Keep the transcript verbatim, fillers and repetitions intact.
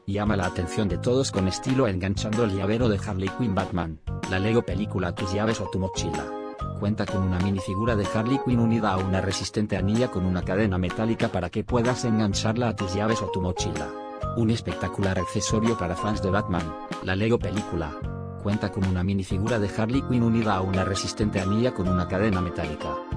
Llama la atención de todos con estilo enganchando el llavero de Harley Quinn Batman, la Lego película tus llaves o tu mochila. Cuenta con una minifigura de Harley Quinn unida a una resistente anilla con una cadena metálica para que puedas engancharla a tus llaves o tu mochila. Un espectacular accesorio para fans de Batman, la Lego película. Cuenta con una minifigura de Harley Quinn unida a una resistente anilla con una cadena metálica.